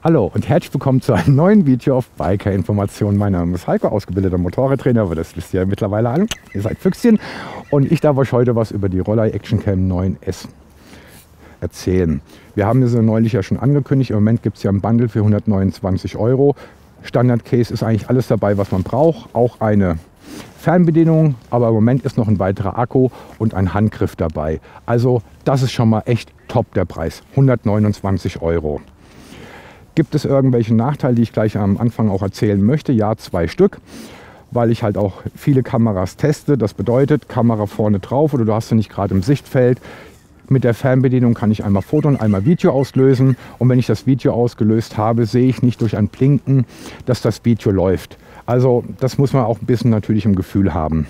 Hallo und herzlich willkommen zu einem neuen Video auf Biker Information. Mein Name ist Heiko, ausgebildeter Motorradtrainer, aber das wisst ihr ja mittlerweile an. Ihr seid Füchschen und ich darf euch heute was über die Rollei Actioncam 9S erzählen. Wir haben sie neulich ja schon angekündigt. Im Moment gibt es ja ein Bundle für 129 €. Standard-Case ist eigentlich alles dabei, was man braucht. Auch eine Fernbedienung, aber im Moment ist noch ein weiterer Akku und ein Handgriff dabei. Also das ist schon mal echt top, der Preis. 129 €. Gibt es irgendwelche Nachteile, die ich gleich am Anfang auch erzählen möchte? Ja, 2 Stück, weil ich halt auch viele Kameras teste. Das bedeutet, Kamera vorne drauf oder du hast sie nicht gerade im Sichtfeld. Mit der Fernbedienung kann ich einmal Foto und einmal Video auslösen. Und wenn ich das Video ausgelöst habe, sehe ich nicht durch ein Blinken, dass das Video läuft. Also das muss man auch ein bisschen natürlich im Gefühl haben.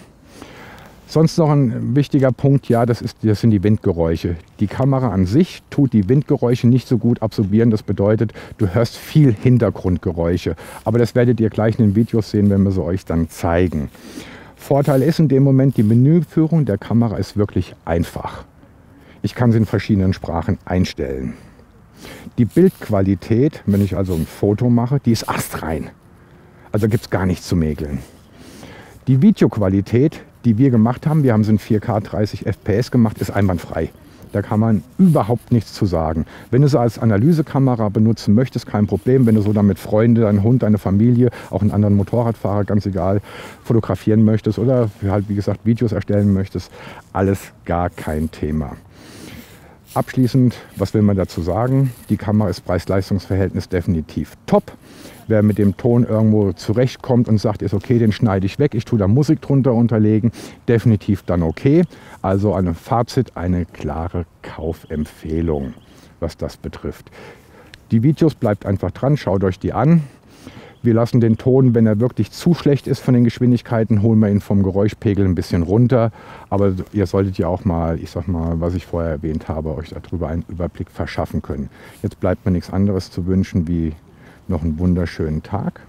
Sonst noch ein wichtiger Punkt, ja, das sind die Windgeräusche. Die Kamera an sich tut die Windgeräusche nicht so gut absorbieren. Das bedeutet, du hörst viel Hintergrundgeräusche. Aber das werdet ihr gleich in den Videos sehen, wenn wir sie euch dann zeigen. Vorteil ist in dem Moment, die Menüführung der Kamera ist wirklich einfach. Ich kann sie in verschiedenen Sprachen einstellen. Die Bildqualität, wenn ich also ein Foto mache, die ist astrein. Also gibt es gar nichts zu mäkeln. Die Videoqualität, die wir gemacht haben, wir haben sie in 4K 30 FPS gemacht, ist einwandfrei. Da kann man überhaupt nichts zu sagen. Wenn du sie als Analysekamera benutzen möchtest, kein Problem. Wenn du so dann mit Freunden, deinen Hund, deine Familie, auch einen anderen Motorradfahrer, ganz egal, fotografieren möchtest oder halt wie gesagt Videos erstellen möchtest, alles gar kein Thema. Abschließend, was will man dazu sagen? Die Kamera ist Preis-Leistungs-Verhältnis definitiv top. Wer mit dem Ton irgendwo zurechtkommt und sagt, ist okay, den schneide ich weg, ich tue da Musik drunter unterlegen, definitiv dann okay. Also ein Fazit, eine klare Kaufempfehlung, was das betrifft. Die Videos bleibt einfach dran, schaut euch die an. Wir lassen den Ton, wenn er wirklich zu schlecht ist von den Geschwindigkeiten, holen wir ihn vom Geräuschpegel ein bisschen runter. Aber ihr solltet ja auch mal, ich sag mal, was ich vorher erwähnt habe, euch darüber einen Überblick verschaffen können. Jetzt bleibt mir nichts anderes zu wünschen wie noch einen wunderschönen Tag.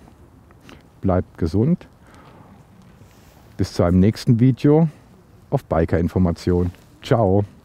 Bleibt gesund. Bis zu einem nächsten Video auf Biker Information. Ciao.